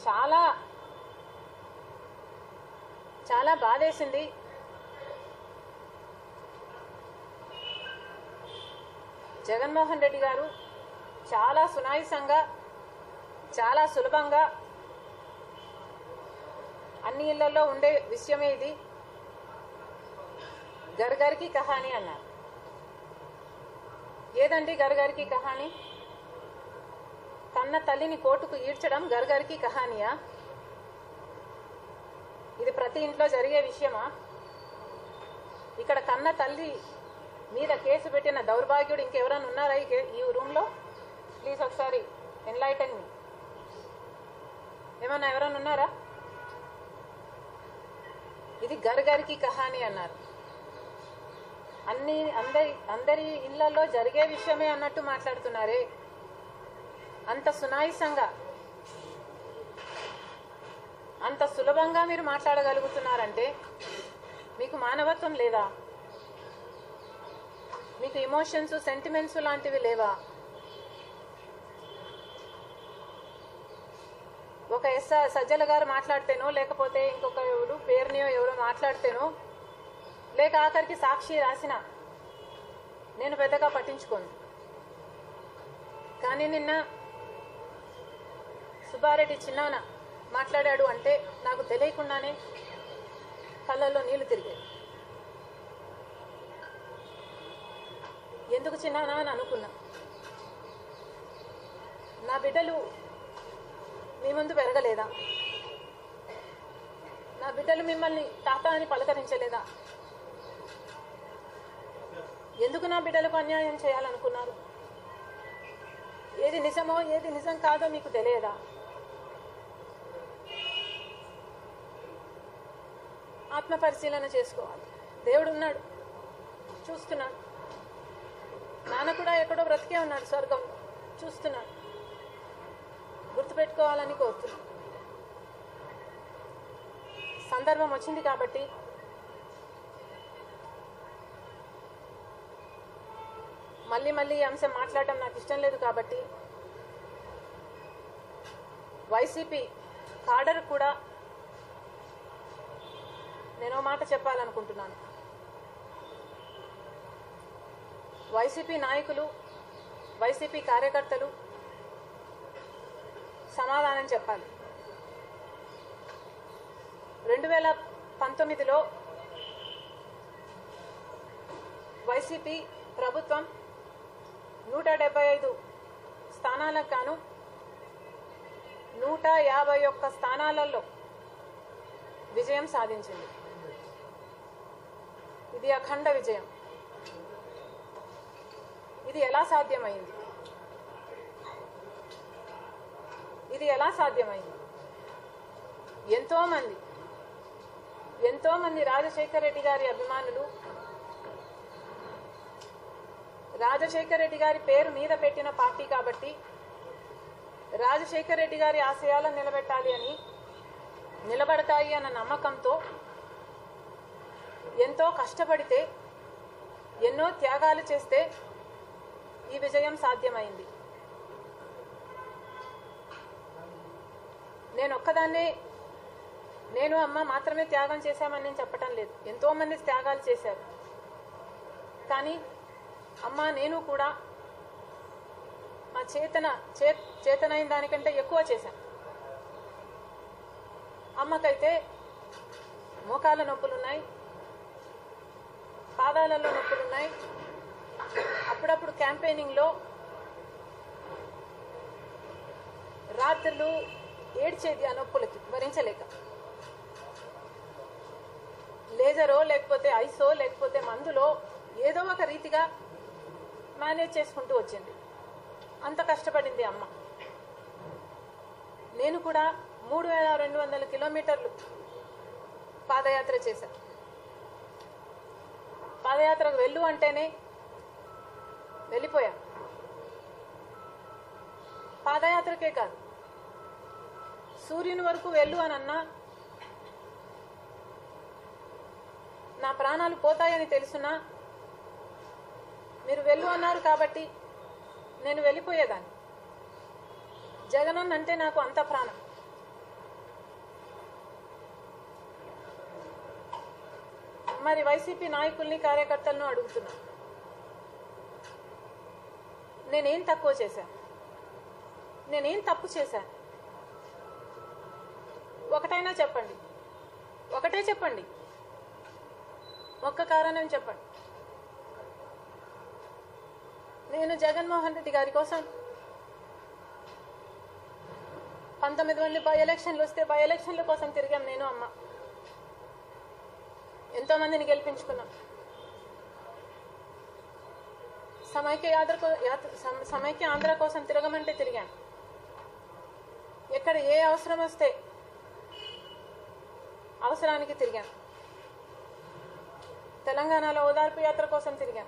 చాలా చాలా బాధేసింది. జగన్మోహన్ రెడ్డి గారు చాలా సునాయాసంగా, చాలా సులభంగా అన్ని ఇళ్లలో ఉండే విషయమే ఇది. घर घर की कहानी అన్నారు. ఏదండి घर घर की कहानी? కన్న తల్లిని కోర్టుకు ఈడ్చడం घर घर की कहानीయా? ఇది ప్రతి ఇంట్లో జరిగే విషయమా? ఇక్కడ కన్న తల్లి మీద కేసు పెట్టిన దౌర్భాగ్యుడు ఇంకెవరైనా ఉన్నారా ఈ రూమ్ లో? ప్లీజ్ ఒకసారి ఎన్లైటన్ మీ. ఏమన్నా ఎవరైనా ఉన్నారా? ఇది घर घर की कहानी అన్నారు. అందరి ఇళ్లలో జరిగే విషయమే అన్నట్టు మాట్లాడుతున్నారే. అంత సునాయాసంగా, అంత సులభంగా మీరు మాట్లాడగలుగుతున్నారంటే మీకు మానవత్వం లేదా? మీకు ఎమోషన్స్, సెంటిమెంట్స్ లాంటివి లేవా? ఒక సజ్జల గారు మాట్లాడితేనో, లేకపోతే ఇంకొక ఎవరు పేరునియో ఎవరో మాట్లాడితేనో, లేక ఆఖరికి సాక్షి రాసిన నేను పెద్దగా పట్టించుకోను. కానీ నిన్న సుబ్బారెడ్డి చిన్నాన మాట్లాడాడు అంటే నాకు తెలియకుండానే కళ్ళల్లో నీళ్లు తిరిగాయి. ఎందుకు చిన్నానా అని అనుకున్నా. నా బిడ్డలు మీ ముందు పెరగలేదా? నా బిడ్డలు మిమ్మల్ని తాత అని పలకరించలేదా? ఎందుకు నా బిడ్డలకు అన్యాయం చేయాలనుకున్నారు? ఏది నిజమో ఏది నిజం కాదో మీకు తెలియదా? ఆత్మ పరిశీలన చేసుకోవాలి. దేవుడు ఉన్నాడు, చూస్తున్నాడు. నాన్న కూడా ఎక్కడో బ్రతికే ఉన్నాడు, స్వర్గం చూస్తున్నాడు. గుర్తుపెట్టుకోవాలని కోరుతున్నాను. సందర్భం వచ్చింది కాబట్టి మళ్ళీ ఈ అంశం మాట్లాడటం నాకు ఇష్టం లేదు. కాబట్టి వైసీపీ కాడర్ కూడా నేను మాట చెప్పాలనుకుంటున్నాను. వైసీపీ నాయకులు, వైసీపీ కార్యకర్తలు సమాధానం చెప్పాలి. 2019లో వైసీపీ ప్రభుత్వం 175 స్థానాలకు గాను 151 స్థానాలలో విజయం సాధించింది. ఇది అఖండ విజయం. ఇది ఎలా సాధ్యమైంది? ఎంతో మంది రాజశేఖర్ రెడ్డి గారి అభిమానులు, రాజశేఖర్ రెడ్డి గారి పేరు మీద పెట్టిన పార్టీ కాబట్టి రాజశేఖర్ రెడ్డి గారి ఆశయాలను నిలబడతాయి అన్న నమ్మకంతో ఎంతో కష్టపడితే, ఎన్నో త్యాగాలు చేస్తే ఈ విజయం సాధ్యమైంది. నేను అమ్మ మాత్రమే త్యాగం చేశామని నేను చెప్పటం లేదు. ఎంతో మంది త్యాగాలు చేశారు. కానీ అమ్మ నేను కూడా మా చేతనైన దానికంటే ఎక్కువ చేశాను. అమ్మకైతే మోకాళ్ళ నొప్పులున్నాయి, పాదాలలో నొప్పులున్నాయి. అప్పుడప్పుడు క్యాంపెయినింగ్లో రాత్రులు ఏడ్చేది ఆ నొప్పులకి భరించలేక. లేజరో లేకపోతే ఐసో లేకపోతే మందులో ఏదో ఒక రీతిగా మేనేజ్ చేసుకుంటూ వచ్చింది. అంత కష్టపడింది అమ్మ. నేను కూడా 3200 కిలోమీటర్లు పాదయాత్ర చేశాను. పాదయాత్రకు వెళ్ళు అంటేనే వెళ్ళిపోయా. పాదయాత్రకే కాదు, సూర్యుని వరకు వెళ్ళు అని అన్నా నా ప్రాణాలు పోతాయని తెలుసునా మీరు వెళ్ళు అన్నారు కాబట్టి నేను వెళ్ళిపోయేదాన్ని. జగనన్న అంటే నాకు అంత ప్రాణం. మరి వైసీపీ నాయకుల్ని కార్యకర్తలను అడుగుతున్నా, నేనేం తక్కువ చేశాను? నేనేం తప్పు చేశాను? ఒకటైనా చెప్పండి, ఒకటే చెప్పండి, ఒక్క కారణం చెప్పండి. నేను జగన్మోహన్ రెడ్డి గారి కోసం 19 మంది బై ఎలక్షన్లు వస్తే బై ఎలక్షన్ల కోసం తిరిగాం. నేను అమ్మ ఎంతో మందిని గెలిపించుకున్నాం. సమైక్య ఆంధ్ర కోసం తిరగమంటే తిరిగాం. ఎక్కడ ఏ అవసరం వస్తే అవసరానికి తిరిగాం. తెలంగాణలో ఓదార్పు యాత్ర కోసం తిరిగాం.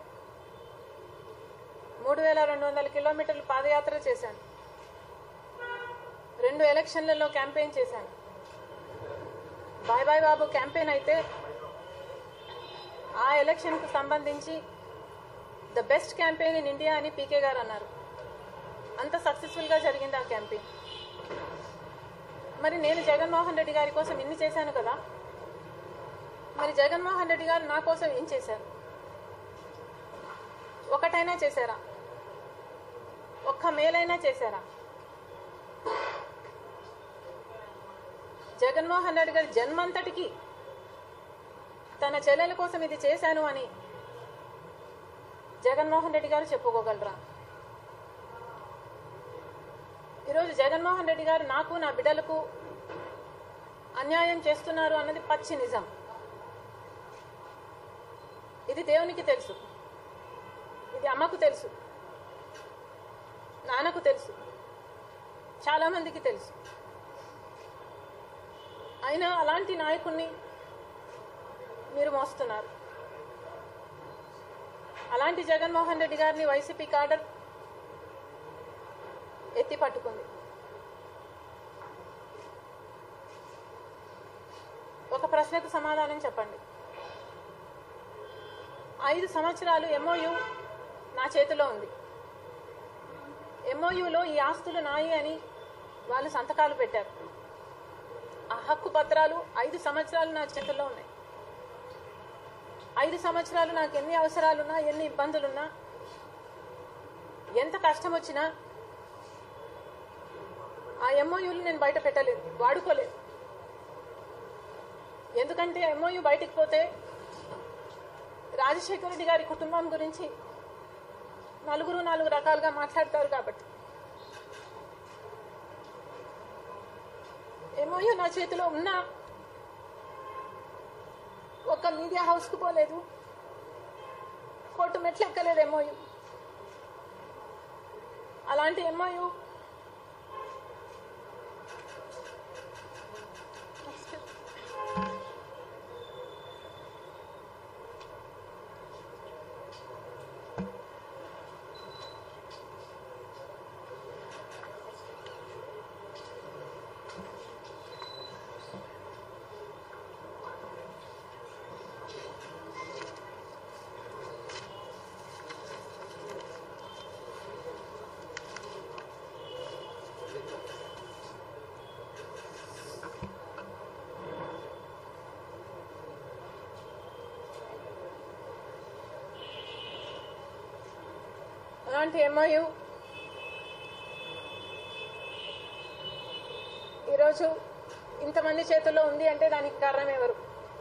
3200 కిలోమీటర్లు పాదయాత్ర చేశాను. 2 ఎలక్షన్లలో క్యాంపెయిన్ చేశాను. బాయ్ బాయ్ బాబు క్యాంపెయిన్ అయితే ఆ ఎలక్షన్కు సంబంధించి the best campaign in India అని పీకే గారు అన్నారు. అంత సక్సెస్ఫుల్గా జరిగింది ఆ క్యాంపెయిన్. మరి నేను జగన్మోహన్ రెడ్డి గారి కోసం ఇన్ని చేశాను కదా, మరి జగన్మోహన్ రెడ్డి గారు నా కోసం ఏం చేశారు? ఒకటైనా చేశారా? ఒక్క మేలైనా చేశారా? జగన్మోహన్ రెడ్డి గారి జన్మంతటికి తన చెల్లెల కోసం ఇది చేశాను అని జగన్మోహన్ రెడ్డి గారు చెప్పుకోగలరా? ఈరోజు జగన్మోహన్ రెడ్డి గారు నాకు, నా బిడ్డలకు అన్యాయం చేస్తున్నారు అన్నది పచ్చి నిజం. ఇది దేవునికి తెలుసు, ఇది అమ్మకు తెలుసు, నాన్నకు తెలుసు, చాలా మందికి తెలుసు. అయినా అలాంటి నాయకుడిని మీరు మోస్తున్నారు. అలాంటి జగన్మోహన్ రెడ్డి గారిని వైసీపీ కాడర్ ఎత్తి పట్టుకుంది. ఒక ప్రశ్నకు సమాధానం చెప్పండి. 5 సంవత్సరాలు MOU నా చేతిలో ఉంది. MOUలో ఈ ఆస్తులు నాయి అని వాళ్ళు సంతకాలు పెట్టారు. ఆ హక్కు పత్రాలు 5 సంవత్సరాలు నా చేతుల్లో ఉన్నాయి. 5 సంవత్సరాలు నాకు ఎన్ని అవసరాలున్నా, ఎన్ని ఇబ్బందులున్నా, ఎంత కష్టం వచ్చినా ఆ MOUలు నేను బయట పెట్టలేదు, వాడుకోలేదు. ఎందుకంటే MOU బయటికి పోతే రాజశేఖర రెడ్డి గారి కుటుంబం గురించి నలుగురు 4 రకాలుగా మాట్లాడతారు. కాబట్టి MOU నా చేతిలో ఉన్నా ఒక్క మీడియా హౌస్కు పోలేదు, కోర్టు మెట్లు ఎక్కలేదు MOU. అలాంటి MOU అలాంటి MOU ఈరోజు ఇంతమంది చేతుల్లో ఉంది అంటే దానికి కారణం ఎవరు?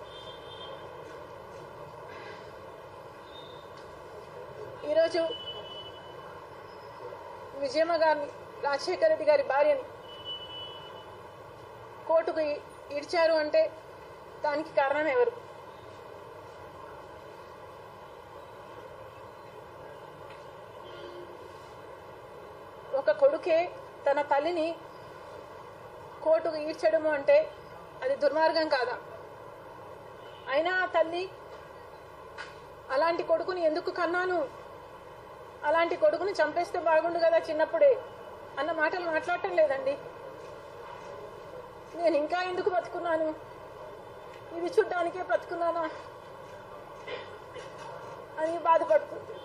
ఈరోజు విజయమ్మ గారిని, రాజశేఖర రెడ్డి గారి భార్యని కోర్టుకు ఇడ్చారు అంటే దానికి కారణం ఎవరు? ఒక కొడుకే తన తల్లిని కోర్టుకు ఈడ్చడము అంటే అది దుర్మార్గం కాదా? అయినా ఆ తల్లి అలాంటి కొడుకుని ఎందుకు కన్నాను, అలాంటి కొడుకుని చంపేస్తే బాగుండు కదా చిన్నప్పుడే అన్న మాటలు మాట్లాడటం లేదండి. నేను ఇంకా ఎందుకు బతుకున్నాను, ఇది చూడ్డానికే బ్రతుకున్నానా అని బాధపడుతుంది.